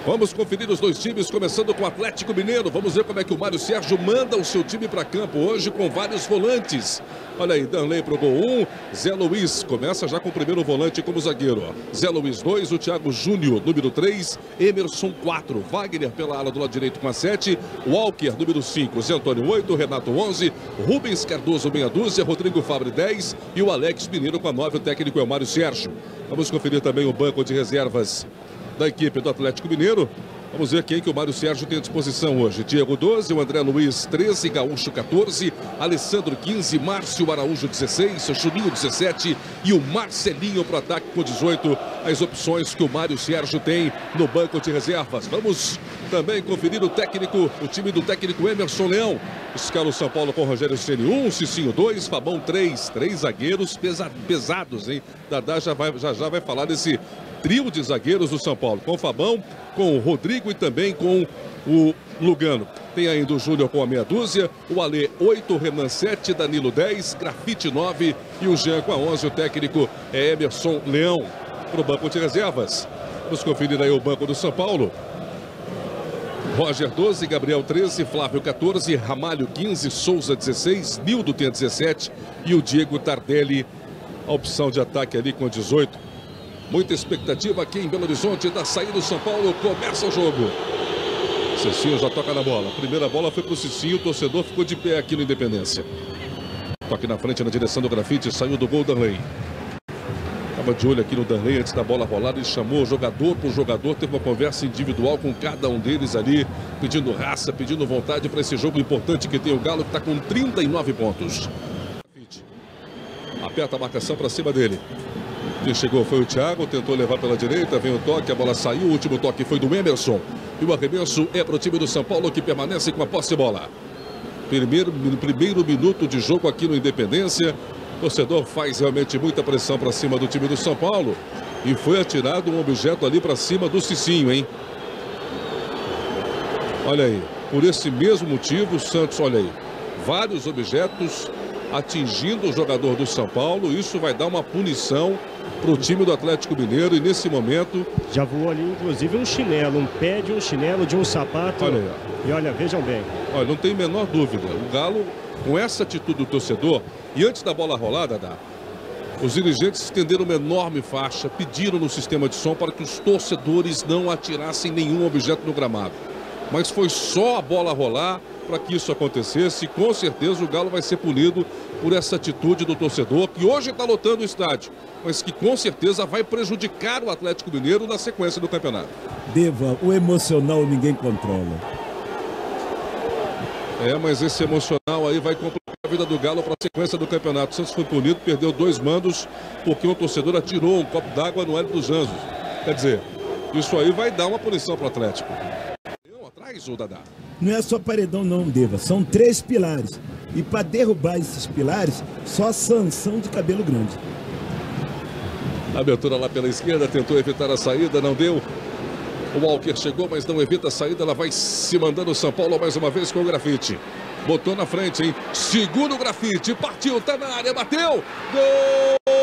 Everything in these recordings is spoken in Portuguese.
Vamos conferir os dois times, começando com o Atlético Mineiro. Vamos ver como é que o Mário Sérgio manda o seu time para campo hoje com vários volantes. Olha aí, Danley pro gol 1, Zé Luiz começa já com o primeiro volante como zagueiro. Zé Luiz 2, o Thiago Júnior, número 3, Emerson 4, Wagner pela ala do lado direito com a 7, Walker, número 5, Zé Antônio 8, Renato 11, Rubens Cardoso meia dúzia, Rodrigo Fabre 10 e o Alex Mineiro com a 9, o técnico é o Mário Sérgio. Vamos conferir também o banco de reservas da equipe do Atlético Mineiro. Vamos ver quem que o Mário Sérgio tem à disposição hoje. Diego 12, o André Luiz 13, Gaúcho 14, Alessandro 15, Márcio Araújo 16, o Juninho 17 e o Marcelinho para o ataque com 18. As opções que o Mário Sérgio tem no banco de reservas. Vamos também conferir o time do técnico Emerson Leão. Escala o São Paulo com Rogério Ceni 1, Cicinho 2, Fabão 3, 3 zagueiros pesados, hein? Dadá já vai falar desse trio de zagueiros do São Paulo, com o Fabão, com o Rodrigo e também com o Lugano. Tem ainda o Júnior com a meia dúzia, o Alê 8, o Renan 7, Danilo 10, Grafite 9 e o Jean com a 11. O técnico é Emerson Leão. Para o banco de reservas, vamos conferir aí o banco do São Paulo. Roger 12, Gabriel 13, Flávio 14, Ramalho 15, Souza 16, Nildo tem 17 e o Diego Tardelli, a opção de ataque ali com 18. Muita expectativa aqui em Belo Horizonte da saída do São Paulo. Começa o jogo. Cicinho já toca na bola. A primeira bola foi para o Cicinho. O torcedor ficou de pé aqui no Independência. Toque na frente na direção do Grafite. Saiu do gol Danley. Estava de olho aqui no Danley antes da bola rolar. Ele chamou o jogador por jogador. Teve uma conversa individual com cada um deles ali. Pedindo raça, pedindo vontade para esse jogo importante que tem o Galo, que está com 39 pontos. Aperta a marcação para cima dele. Quem chegou foi o Thiago, tentou levar pela direita, vem o toque, a bola saiu, o último toque foi do Emerson. E o arremesso é para o time do São Paulo, que permanece com a posse de bola. Primeiro minuto de jogo aqui no Independência. O torcedor faz realmente muita pressão para cima do time do São Paulo. E foi atirado um objeto ali para cima do Cicinho, hein? Olha aí, por esse mesmo motivo, o Santos, olha aí, vários objetos atingindo o jogador do São Paulo. Isso vai dar uma punição para o time do Atlético Mineiro. E nesse momento já voou ali inclusive um chinelo, um pé de um chinelo, de um sapato. Olha aí, e olha, vejam bem. Olha, não tem a menor dúvida. O Galo, com essa atitude do torcedor, e antes da bola rolada, os dirigentes estenderam uma enorme faixa, pediram no sistema de som para que os torcedores não atirassem nenhum objeto no gramado. Mas foi só a bola rolar para que isso acontecesse. E com certeza o Galo vai ser punido por essa atitude do torcedor, que hoje está lotando o estádio, mas que com certeza vai prejudicar o Atlético Mineiro na sequência do campeonato. Deva, o emocional ninguém controla. Mas esse emocional aí vai complicar a vida do Galo para a sequência do campeonato. O Santos foi punido, perdeu 2 mandos, porque um torcedor atirou um copo d'água no Hélio dos Anjos. Quer dizer, isso aí vai dar uma punição para o Atlético. Atrás, o Dadá. Não é só paredão não, Deva, são 3 pilares. E para derrubar esses pilares, só sanção de cabelo grande. Abertura lá pela esquerda, tentou evitar a saída, não deu. O Walker chegou, mas não evita a saída. Ela vai se mandando o São Paulo mais uma vez com o Grafite. Botou na frente, hein? Segura o Grafite, partiu, tá na área, bateu. Gol!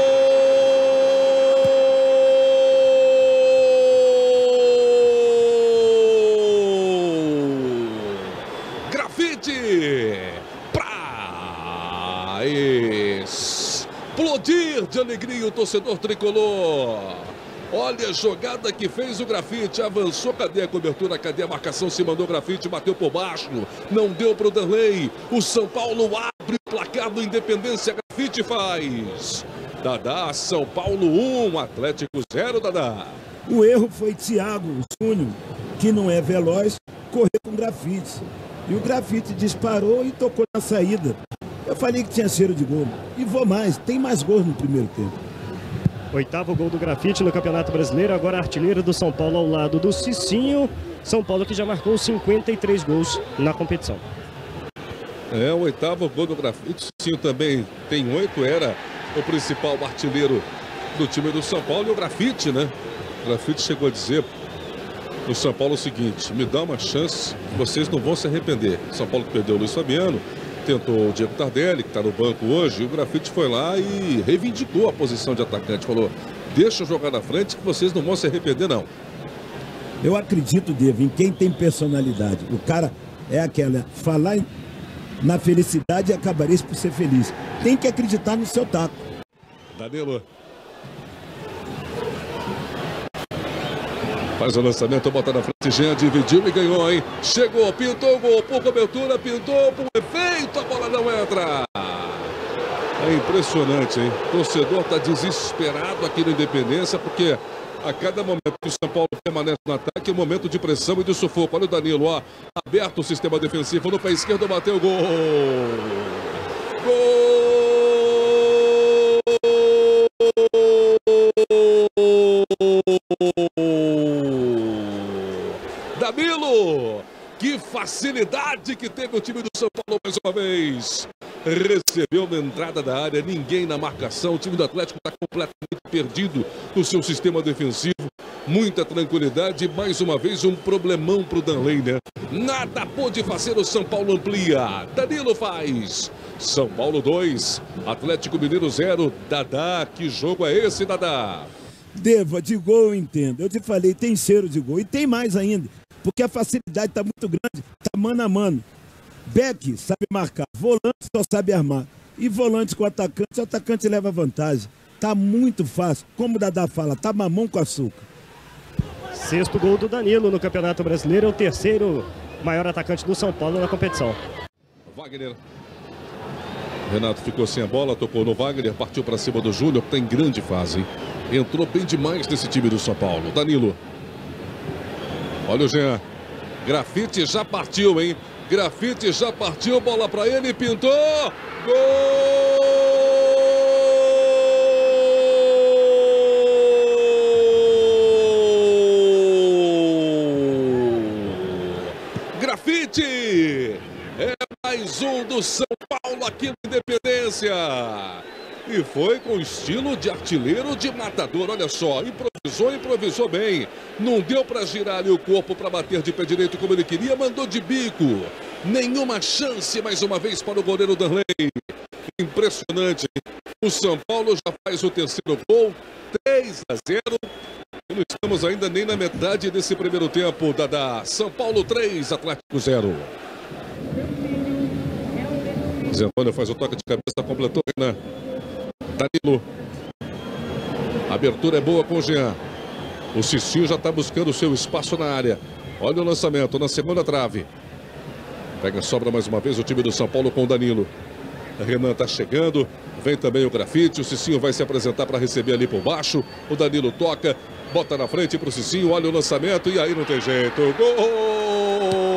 Pra explodir de alegria o torcedor tricolor. Olha a jogada que fez o Grafite, avançou, cadê a cobertura, cadê a marcação, se mandou o Grafite, bateu por baixo, não deu para o Danley. O São Paulo abre o placar do Independência, Grafite faz. Dadá, São Paulo 1, Atlético 0, Dadá. O erro foi Thiago Júnior, que não é veloz, correu com o Grafite. E o Grafite disparou e tocou na saída. Eu falei que tinha cheiro de gol. E vou mais, tem mais gols no primeiro tempo. 8º gol do Grafite no Campeonato Brasileiro, agora artilheiro do São Paulo ao lado do Cicinho. São Paulo que já marcou 53 gols na competição. O 8º gol do Grafite. O Cicinho também tem 8, era o principal artilheiro do time do São Paulo. E o Grafite, né? O Grafite chegou a dizer no São Paulo o seguinte: me dá uma chance, vocês não vão se arrepender. São Paulo que perdeu o Luiz Fabiano, tentou o Diego Tardelli, que está no banco hoje, e o Grafite foi lá e reivindicou a posição de atacante. Falou, deixa eu jogar na frente que vocês não vão se arrepender, não. Eu acredito, Devo, em quem tem personalidade. O cara é aquela, falar na felicidade e acabareis por ser feliz. Tem que acreditar no seu taco. Danilo. Faz o lançamento, bota na frente, Jean dividiu e ganhou, hein? Chegou, pintou, gol por cobertura, pintou por efeito, a bola não entra. É impressionante, hein? O torcedor está desesperado aqui no Independência, porque a cada momento que o São Paulo permanece no ataque, é um momento de pressão e de sufoco. Olha o Danilo, ó, aberto o sistema defensivo, no pé esquerdo, bateu, gol! Gol! Danilo! Que facilidade que teve o time do São Paulo mais uma vez. Recebeu na entrada da área, ninguém na marcação. O time do Atlético está completamente perdido no seu sistema defensivo. Muita tranquilidade e mais uma vez um problemão para o Danley, né? Nada pôde fazer, o São Paulo amplia. Danilo faz. São Paulo 2, Atlético Mineiro 0. Dadá, que jogo é esse, Dadá? Deva, de gol eu entendo. Eu te falei, tem cheiro de gol. E tem mais ainda. Porque a facilidade está muito grande, está mano a mano. Beck sabe marcar, volante só sabe armar. E volante com o atacante leva vantagem. Está muito fácil. Como o Dadá fala, tá mamão com açúcar. Sexto gol do Danilo no Campeonato Brasileiro, é o terceiro maior atacante do São Paulo na competição. Wagner. Renato ficou sem a bola, tocou no Wagner, partiu para cima do Júnior, que está em grande fase. Entrou bem demais nesse time do São Paulo. Danilo. Olha o Jean. Grafite já partiu, hein? Grafite já partiu, bola para ele, pintou. Gol! Grafite! É mais um do São Paulo aqui no Independência. E foi com estilo de artilheiro, de matador. Olha só, improvisou bem. Não deu para girar ali o corpo para bater de pé direito como ele queria. Mandou de bico. Nenhuma chance mais uma vez para o goleiro Danley. Impressionante. O São Paulo já faz o terceiro gol. 3-0. E não estamos ainda nem na metade desse primeiro tempo. Dadá. São Paulo 3, Atlético 0. Zé Antônio faz o toque de cabeça, completou, Renan. Danilo. A abertura é boa com o Jean. O Cicinho já está buscando o seu espaço na área. Olha o lançamento na segunda trave. Pega a sobra mais uma vez o time do São Paulo com o Danilo. Renan está chegando. Vem também o Grafite. O Cicinho vai se apresentar para receber ali por baixo. O Danilo toca. Bota na frente para o Cicinho. Olha o lançamento e aí não tem jeito. Gol!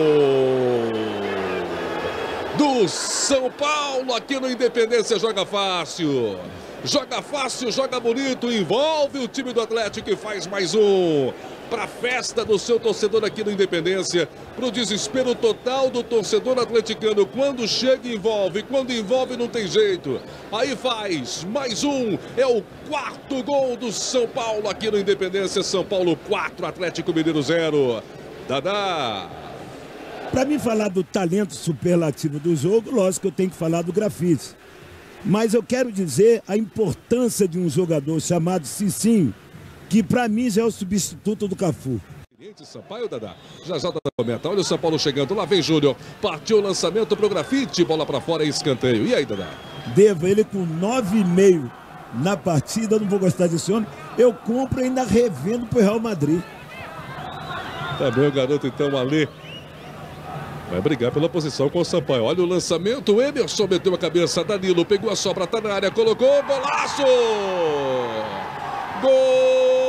Do São Paulo aqui no Independência. Joga fácil, joga bonito, envolve o time do Atlético e faz mais um para a festa do seu torcedor aqui no Independência, para o desespero total do torcedor atleticano. Quando chega envolve, quando envolve não tem jeito, aí faz mais um. É o quarto gol do São Paulo aqui no Independência. São Paulo 4, Atlético Mineiro 0. Dadá. Para mim falar do talento superlativo do jogo, lógico que eu tenho que falar do Grafite. Mas eu quero dizer a importância de um jogador chamado Cicinho, que para mim já é o substituto do Cafu. Sampaio, Dadá. Já Dadá comenta. Olha o São Paulo chegando. Lá vem Júnior. Partiu o lançamento pro Grafite. Bola para fora, escanteio. E aí, Dadá? Devo ele com 9,5 na partida. Não vou gostar desse homem. Eu compro e ainda revendo pro Real Madrid. Também o garoto, então, ali vai brigar pela posição com o Sampaio. Olha o lançamento. O Emerson meteu a cabeça. Danilo pegou a sobra, tá na área, colocou. Golaço! Gol!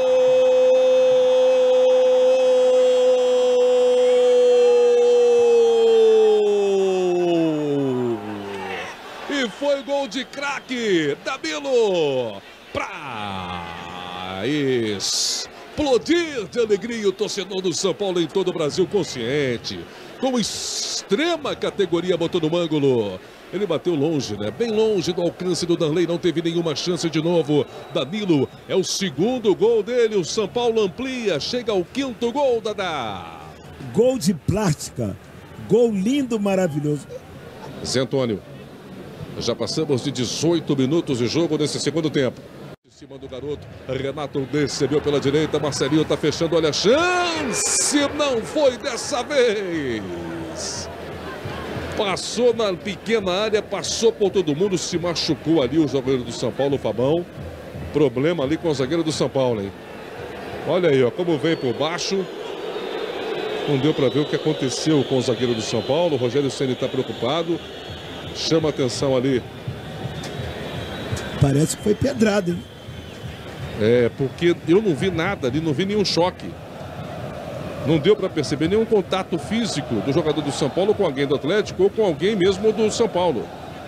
E foi gol de craque. Danilo pra explodir de alegria o torcedor do São Paulo em todo o Brasil, consciente. Com extrema categoria, botou no ângulo. Ele bateu longe, né? Bem longe do alcance do Danley. Não teve nenhuma chance de novo. Danilo é o segundo gol dele. O São Paulo amplia. Chega ao quinto gol, Dadá. Gol de plástica. Gol lindo, maravilhoso. Zé Antônio. Já passamos de 18 minutos de jogo nesse segundo tempo. cima do garoto. Renato recebeu pela direita. Marcelinho está fechando. Olha a chance. Não foi dessa vez. Passou na pequena área. Passou por todo mundo. Se machucou ali o jogador do São Paulo, o Fabão. Problema ali com o zagueiro do São Paulo, hein? Olha aí, ó, como veio por baixo. Não deu para ver o que aconteceu com o zagueiro do São Paulo. O Rogério Ceni está preocupado. Chama atenção ali. Parece que foi pedrada, hein? É, porque eu não vi nada ali, não vi nenhum choque. Não deu para perceber nenhum contato físico do jogador do São Paulo com alguém do Atlético ou com alguém mesmo do São Paulo.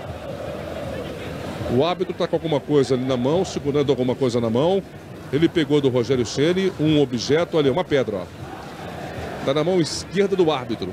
O árbitro está com alguma coisa ali na mão, segurando alguma coisa na mão. Ele pegou do Rogério Ceni um objeto, olha, uma pedra, ó. Está na mão esquerda do árbitro.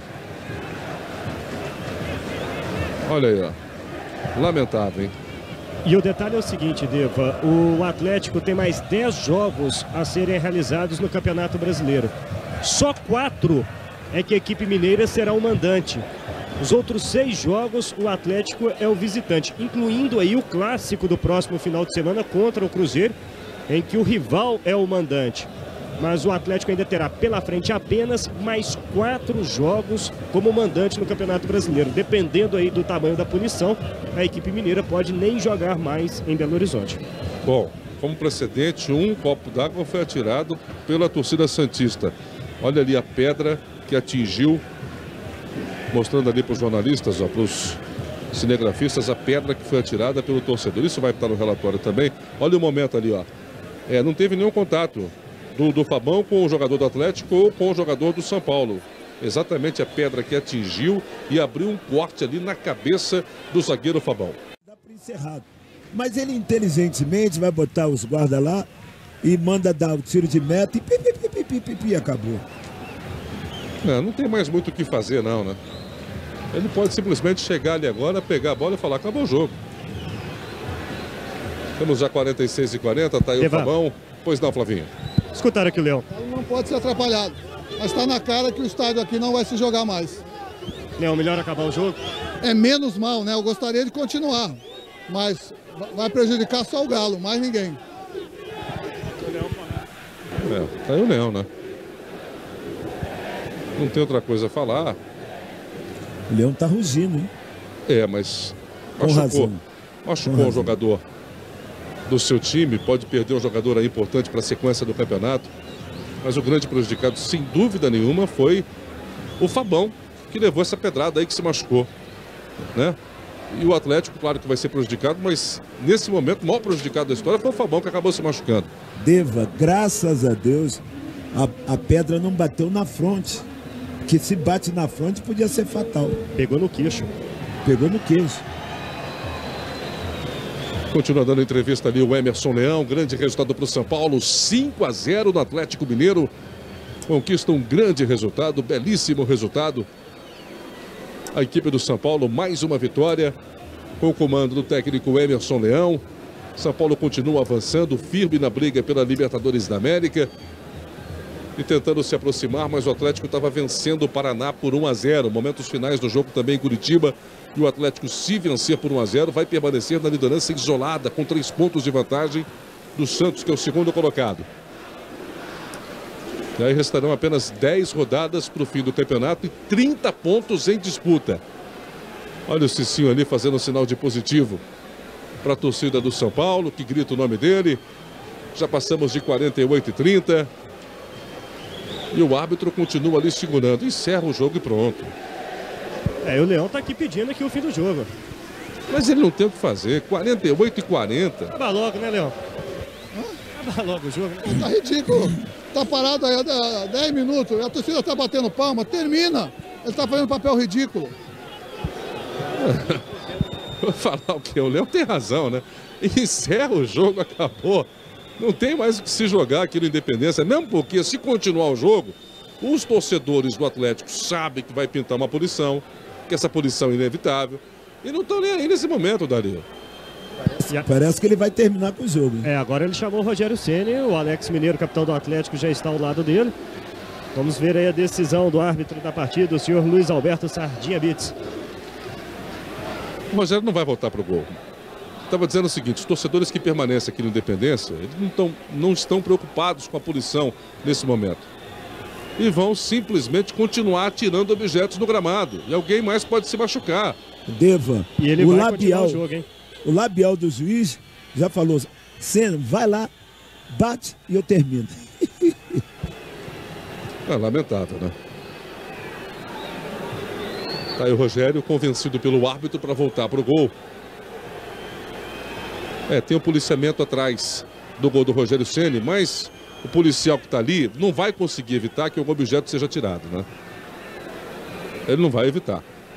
Olha aí, ó. Lamentável, hein? E o detalhe é o seguinte, Deva, o Atlético tem mais 10 jogos a serem realizados no Campeonato Brasileiro. Só 4 é que a equipe mineira será o mandante. Os outros 6 jogos, o Atlético é o visitante, incluindo aí o clássico do próximo final de semana contra o Cruzeiro, em que o rival é o mandante. Mas o Atlético ainda terá pela frente apenas mais 4 jogos como mandante no Campeonato Brasileiro. Dependendo aí do tamanho da punição, a equipe mineira pode nem jogar mais em Belo Horizonte. Bom, como precedente, um copo d'água foi atirado pela torcida santista. Olha ali a pedra que atingiu, mostrando ali para os jornalistas, para os cinegrafistas, a pedra que foi atirada pelo torcedor. Isso vai estar no relatório também. Olha o momento ali, ó. Não teve nenhum contato do Fabão com o jogador do Atlético ou com o jogador do São Paulo. Exatamente a pedra que atingiu e abriu um corte ali na cabeça do zagueiro Fabão. Dá para encerrar. Mas ele inteligentemente vai botar os guardas lá e manda dar o tiro de meta e acabou. Não tem mais muito o que fazer não, né? Ele pode simplesmente chegar ali agora, pegar a bola e falar, acabou o jogo. Temos já 46:40, tá aí o Fabão. Pois não, Flavinho. Escutaram aqui o Leão. Não pode ser atrapalhado, mas está na cara que o estádio aqui não vai se jogar mais. Leão, melhor acabar o jogo? É menos mal, né? Eu gostaria de continuar, mas vai prejudicar só o Galo, mais ninguém. Tá aí o Leão, né? Não tem outra coisa a falar. O Leão tá rugindo, hein? Mas machucou um jogador do seu time, pode perder um jogador aí importante para a sequência do campeonato, mas o grande prejudicado, sem dúvida nenhuma, foi o Fabão, que levou essa pedrada aí, que se machucou, né? E o Atlético, claro que vai ser prejudicado, mas nesse momento, o maior prejudicado da história foi o Fabão, que acabou se machucando. Deva, graças a Deus, a pedra não bateu na fronte, que se bate na fronte podia ser fatal. Pegou no queixo. Pegou no queixo. Continua dando entrevista ali o Emerson Leão. Grande resultado para o São Paulo. 5-0 no Atlético Mineiro. Conquista um grande resultado, belíssimo resultado. A equipe do São Paulo, mais uma vitória. Com o comando do técnico Emerson Leão. São Paulo continua avançando, firme na briga pela Libertadores da América. E tentando se aproximar, mas o Atlético estava vencendo o Paraná por 1-0. Momentos finais do jogo também em Curitiba. E o Atlético, se vencer por 1-0, vai permanecer na liderança isolada, com 3 pontos de vantagem do Santos, que é o segundo colocado. E aí restarão apenas 10 rodadas para o fim do campeonato e 30 pontos em disputa. Olha o Cicinho ali fazendo um sinal de positivo para a torcida do São Paulo, que grita o nome dele. Já passamos de 48:30. E o árbitro continua ali segurando. Encerra o jogo e pronto. E o Leão tá aqui pedindo aqui o fim do jogo. Mas ele não tem o que fazer. 48:40. Acaba logo, né, Leão? Acaba logo o jogo, né? Tá ridículo. Tá parado aí há 10 minutos. A torcida tá batendo palma. Termina. Ele tá fazendo papel ridículo. Vou falar o quê? O Leão tem razão, né? Encerra o jogo, acabou. Não tem mais o que se jogar aqui no Independência, mesmo porque se continuar o jogo, os torcedores do Atlético sabem que vai pintar uma punição, que essa punição é inevitável, e não estão nem aí nesse momento, Dario. Parece que ele vai terminar com o jogo. Agora ele chamou o Rogério Ceni, o Alex Mineiro, capitão do Atlético, já está ao lado dele. Vamos ver aí a decisão do árbitro da partida, o senhor Luiz Alberto Sardinha Bitts. O Rogério não vai voltar pro gol. estava dizendo o seguinte, os torcedores que permanecem aqui no Independência, eles não estão preocupados com a poluição nesse momento. E vão simplesmente continuar atirando objetos no gramado. E alguém mais pode se machucar. Deva, e ele vai continuar o jogo, hein? O labial do juiz já falou, Senna, vai lá, bate e eu termino. É lamentável, né? Tá aí o Rogério convencido pelo árbitro para voltar para o gol. Tem um policiamento atrás do gol do Rogério Ceni, mas o policial que está ali não vai conseguir evitar que algum objeto seja tirado, né? Ele não vai evitar.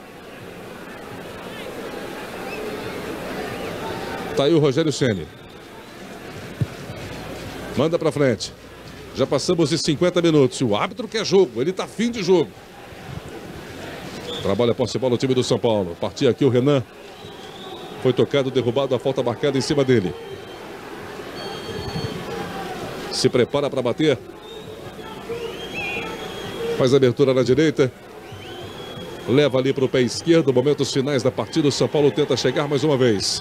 Tá aí o Rogério Ceni. Manda para frente. Já passamos de 50 minutos. E o árbitro quer jogo, ele tá afim de jogo. Trabalha a posse de bola o time do São Paulo. Partia aqui o Renan. Foi tocado, derrubado, a falta marcada em cima dele. Se prepara para bater. Faz a abertura na direita. Leva ali para o pé esquerdo. Momentos finais da partida. O São Paulo tenta chegar mais uma vez.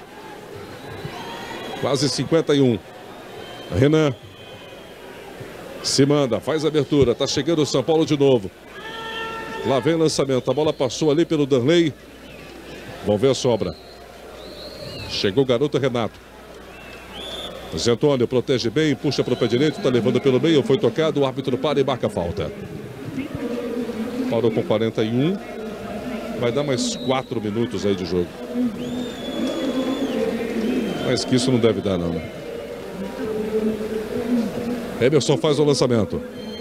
Quase 51. Renan. Se manda, faz a abertura. Tá chegando o São Paulo de novo. Lá vem o lançamento. A bola passou ali pelo Danley. Vamos ver a sobra. Chegou o garoto Renato. Zé Antônio protege bem, puxa para o pé direito, está levando pelo meio, foi tocado, o árbitro para e marca a falta. Parou com 41. Vai dar mais 4 minutos aí de jogo. Mas que isso não deve dar, não. Emerson faz o lançamento.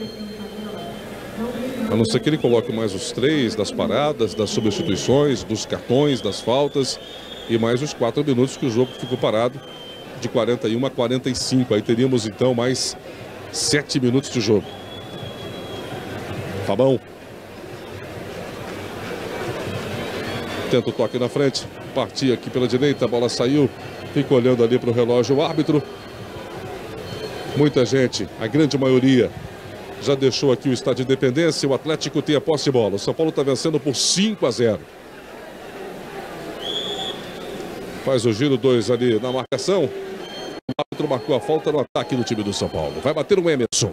A não ser que ele coloque mais os 3 das paradas, das substituições, dos cartões, das faltas e mais os 4 minutos que o jogo ficou parado, de 41 a 45. Aí teríamos então mais 7 minutos de jogo. Fabão. Tenta o toque na frente. Partia aqui pela direita, a bola saiu. Fica olhando ali para o relógio o árbitro. Muita gente, a grande maioria, já deixou aqui o estádio Independência. O Atlético tem a posse de bola. O São Paulo está vencendo por 5-0. Faz o giro 2 ali na marcação. O árbitro marcou a falta no ataque do time do São Paulo. Vai bater o Emerson.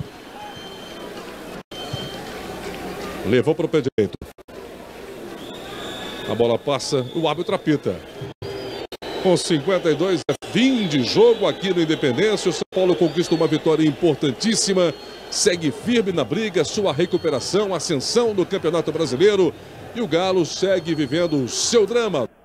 Levou para o pé direito. A bola passa, o árbitro apita. Com 52, é fim de jogo aqui no Independência. O São Paulo conquista uma vitória importantíssima. Segue firme na briga, sua recuperação, ascensão no Campeonato Brasileiro. E o Galo segue vivendo o seu drama.